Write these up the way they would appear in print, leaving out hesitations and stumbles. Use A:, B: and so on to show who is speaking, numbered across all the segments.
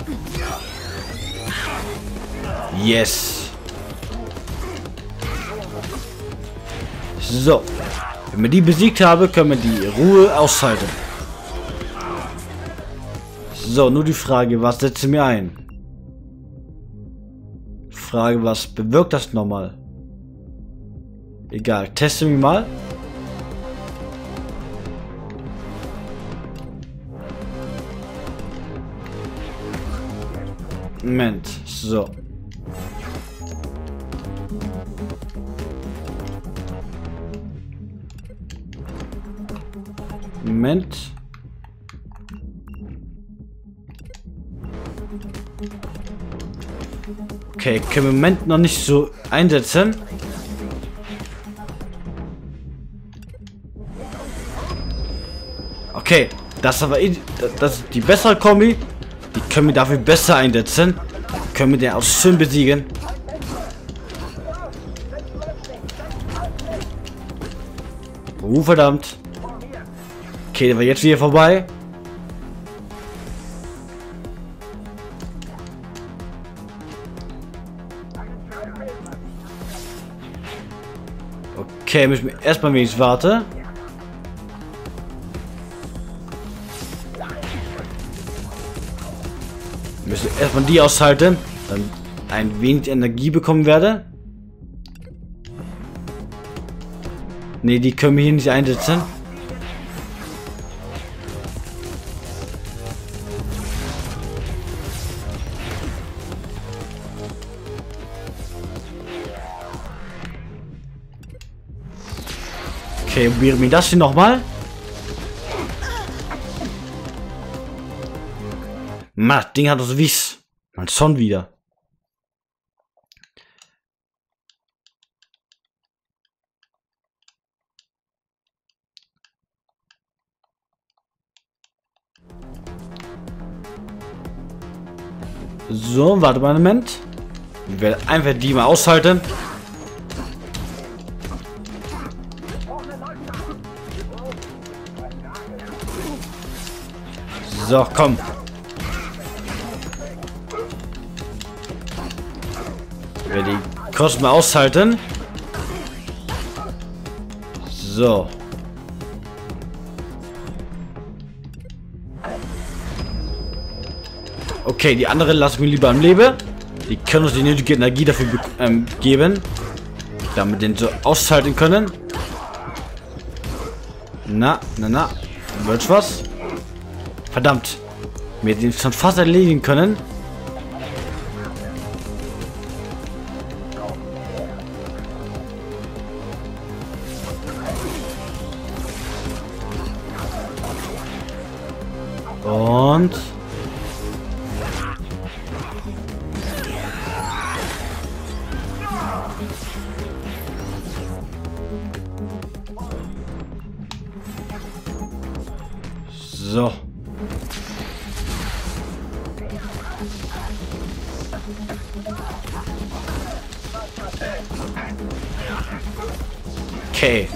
A: Yes. So. Wenn wir die besiegt haben, können wir die Ruhe aushalten. So, nur die Frage, was setze mir ein? Frage, was bewirkt das nochmal? Egal, teste mich mal. Moment, so. Moment. Okay, können wir im Moment noch nicht so einsetzen. Okay, das ist aber das ist die bessere Kombi. Die können wir dafür besser einsetzen. Können wir den auch schön besiegen. Oh, verdammt. Okay, der war jetzt wieder vorbei. Okay, müssen wir erstmal wenigstens warten. Wir müssen erstmal die aushalten, dann ein wenig Energie bekommen werde. Ne, die können wir hier nicht einsetzen. Okay, probieren wir das hier nochmal. Mann, das Ding hat das Wies. Man schon wieder. So, warte mal einen Moment. Ich werde einfach die mal aushalten. So, komm. Ich werde die kurz mal aushalten. So. Okay, die anderen lassen wir lieber am Leben. Die können uns die nötige Energie dafür geben. Damit den so aushalten können. Na. Wird's was? Verdammt. Wir den schon fast erledigen können. Und... So. Okay.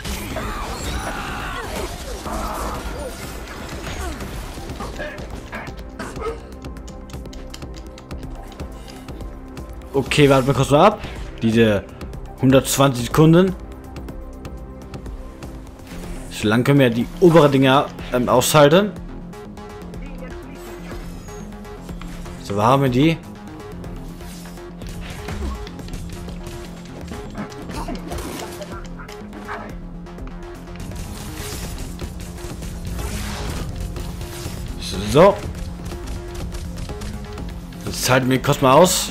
A: Okay, warten wir kurz mal ab. Diese 120 Sekunden. So lange können wir die oberen Dinger aushalten. So, wo haben wir die? So. Jetzt halten wir kurz mal aus.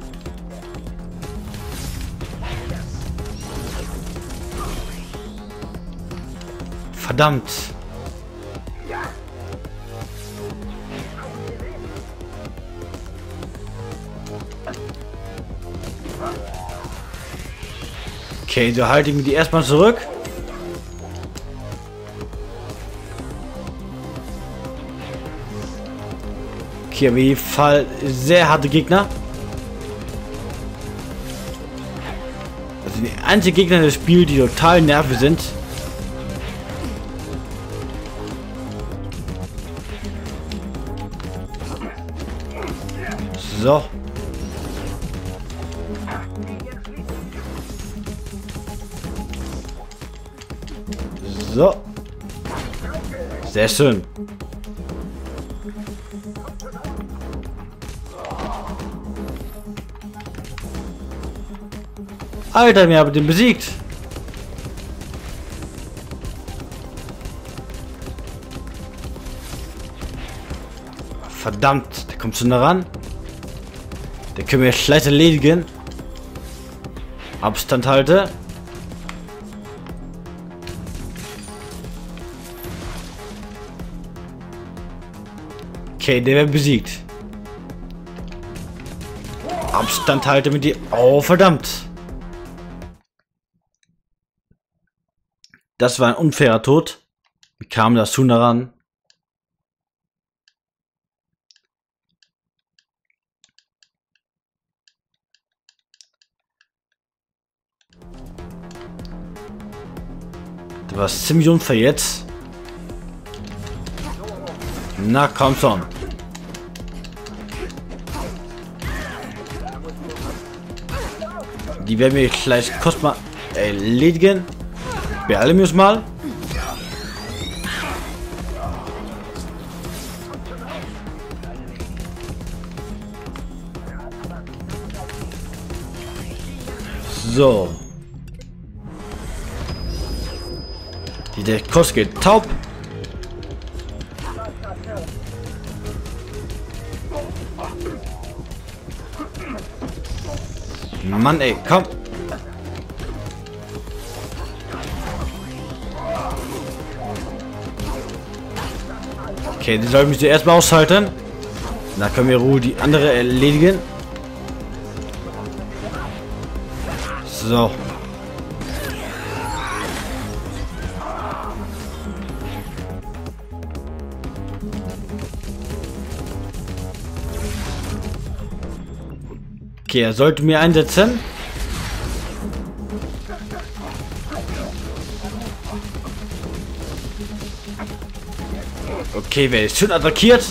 A: Verdammt. Okay, so halten wir die erstmal zurück. Okay, auf jeden Fall sehr harte Gegner. Also die einzigen Gegner des Spiels, die total nervig sind. So. So. Sehr schön. Alter, wir haben den besiegt. Verdammt, der kommt schon da ran. Den können wir schlecht erledigen. Abstand halte. Okay, der wird besiegt. Abstand halte mit dir. Oh, verdammt. Das war ein unfairer Tod. Wie kam das Huhn daran? Das war ziemlich unfair jetzt. Na komm schon. Die werden wir gleich kurz mal erledigen. Beeilen wir uns mal. So. Der Kost geht taub. Mann, ey, komm. Okay, die soll mich zuerst mal aushalten. Dann können wir Ruhe die andere erledigen. So. Okay, er sollte mir einsetzen. Okay, wer ist schön attackiert?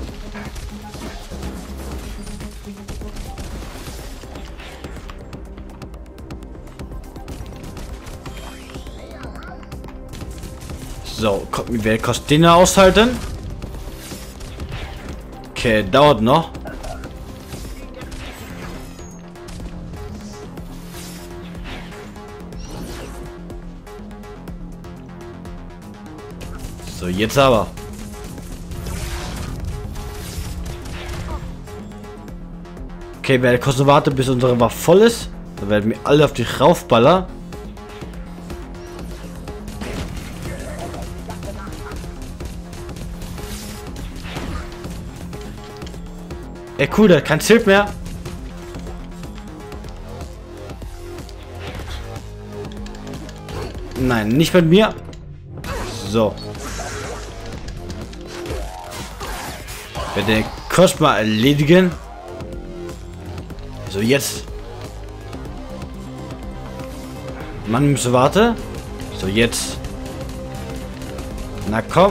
A: So, wer kostet den aushalten? Okay, dauert noch. So, jetzt aber. Okay, wer kurz wartet, bis unsere Waffe voll ist, dann werden wir alle auf dich raufballern. Ey, cool, der hat kein Schild mehr. Nein, nicht mit mir. So. Ich werde den kurz mal erledigen. So, jetzt. Mann, müssen warten. So, jetzt. Na komm.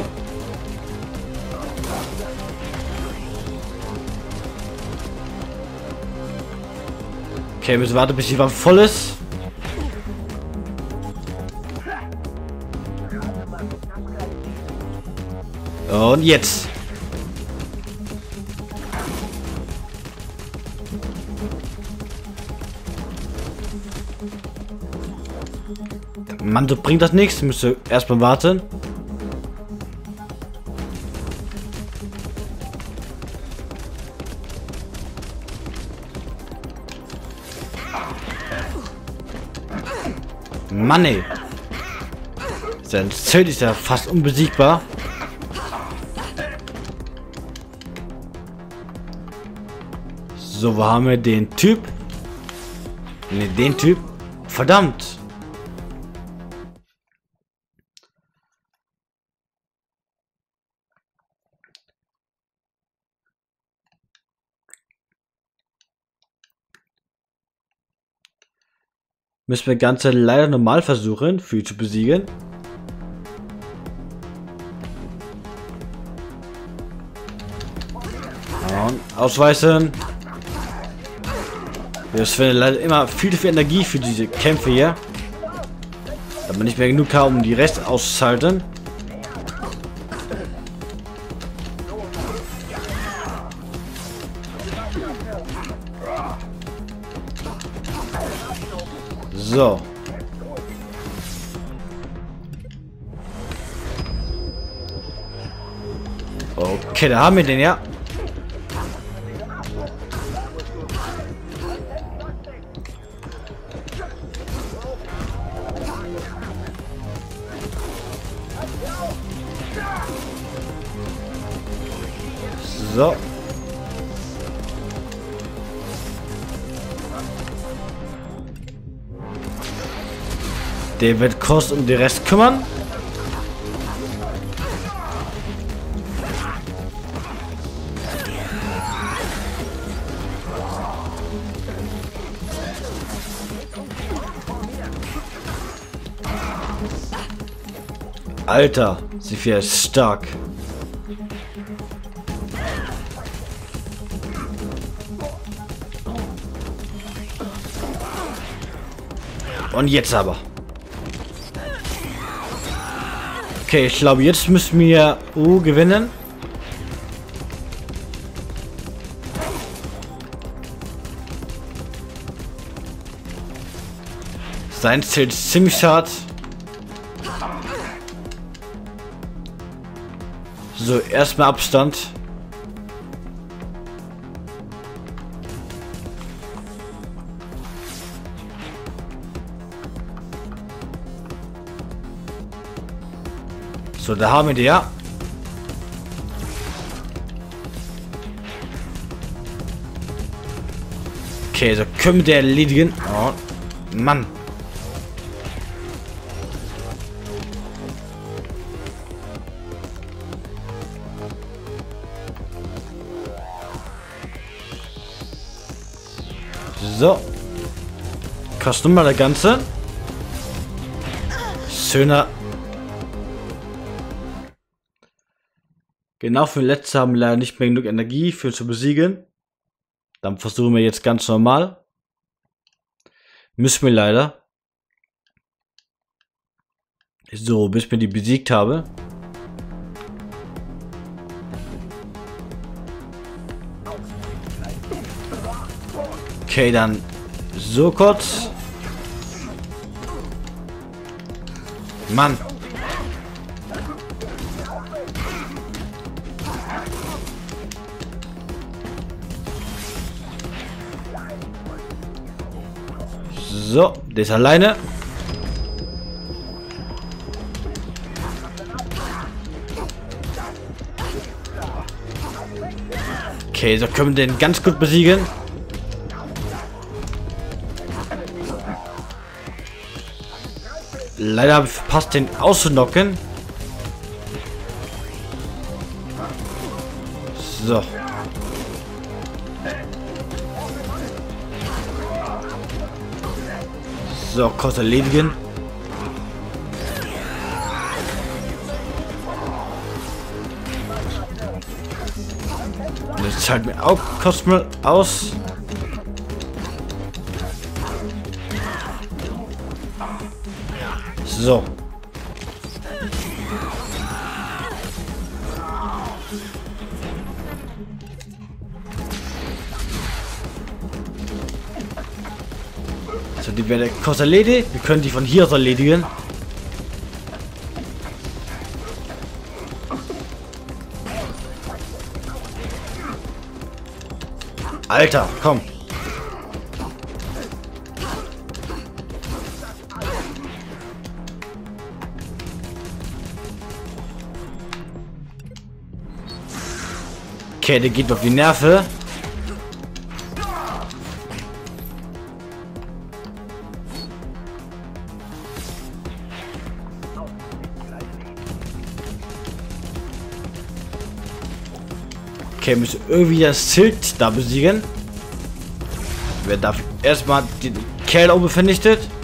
A: Okay, müssen warten, bis die Waffe voll ist. Und jetzt. Mann, so bringt das nichts. Müsste erstmal warten. Mann, ey. Sein Schild ist ja fast unbesiegbar. So, wo haben wir den Typ? Ne, den Typ. Verdammt. Müssen wir Ganze leider normal versuchen, für ihn zu besiegen. Und ausweisen. Wir verschwenden leider immer viel zu viel Energie für diese Kämpfe hier. Da man nicht mehr genug haben, um die Rest auszuhalten. So. Okay, da haben wir den, ja. So. Der wird kurz um den Rest kümmern. Alter, Sophia ist stark. Und jetzt aber. Okay, ich glaube, jetzt müssen wir gewinnen. Sein Ziel ist ziemlich hart. So, erstmal Abstand. So, da haben wir die, ja. Okay, so können wir den erledigen. Oh, Mann. So. Kostet mal das Ganze. Schöner. Genau, für den letzten haben wir leider nicht mehr genug Energie für zu besiegen. Dann versuchen wir jetzt ganz normal. Müssen wir leider. So, bis wir die besiegt habe. Okay, dann so kurz. Mann. So, der ist alleine. Okay, so können wir den ganz gut besiegen. Leider habe ich verpasst, den auszunocken. So. So, kurz erledigen. Das zahlt mir auch Kosten aus. So. So, die werden kurz erledigt. Wir können die von hier aus erledigen. Alter, komm. Okay, der geht auf die Nerven. Okay, müssen irgendwie das Schild da besiegen. Wer darf erstmal den Kerl oben vernichtet?